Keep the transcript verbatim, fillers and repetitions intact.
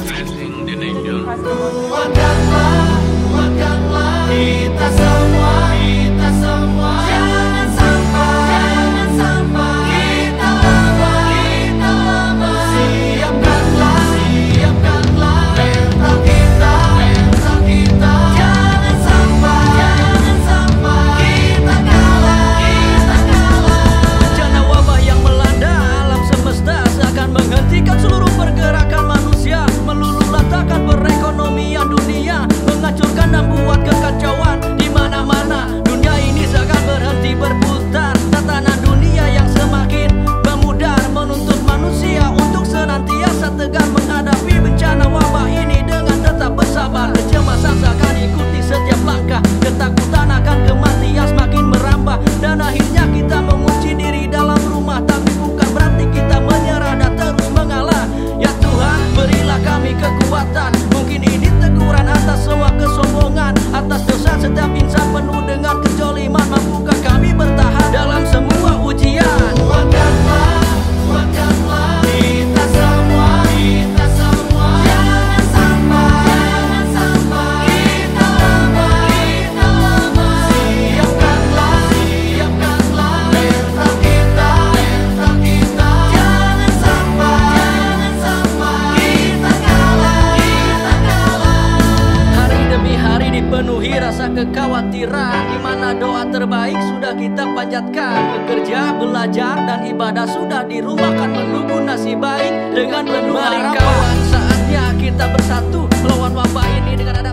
Blessing the nation. Kuatkanlah, kuatkanlah kita semua, kita semua. Jangan sampai, jangan sampai kita lemah, kita lemah. Siapkanlah, siapkanlah mental kita, mental kita. Jangan sampai, jangan sampai kita kalah, kita kalah. Bencana wabah yang melanda alam semesta seakan menghentikan seluruh pergerakan manusia, meluluhlantahkan perekonomian dunia, menghancurkan dan buat kekacauan di mana-mana. Dunia ini seakan berhenti berputar. Tatanan dunia yang semakin memudar menuntut manusia untuk senantiasa tegar menghadapi bencana wabah ini dengan tetap bersabar. Kecemasan seakan ikuti setiap langkah, ketakutan akan kematian semakin merambah, dan akhirnya kita mengunci diri dalam rumah. Tapi bukan berarti kita menyerah dan terus mengalah. Ya Tuhan, berilah kami kekuatan. Mungkin ini teguran atas semua kesombongan, atas dosa setiap insan penuh dengan kejoliman. Mampukah kami bertahan dalam semua ujian? Kuatkanlah, kuatkanlah kita semua, kita semua. Jangan sampai, jangan sampai kita lemah, kita lemah. Siapkanlah, siapkanlah mental kita, mental kita. Jangan sampai, jangan sampai kita kalah, kita kalah. Hari demi hari dipenuhi rasa kekhawatiran, di mana doa terbaik sudah kita panjatkan. Bekerja, belajar, dan ibadah sudah dirumahkan, menunggu nasib baik dengan penuh harapan. Saatnya kita bersatu melawan wabah ini dengan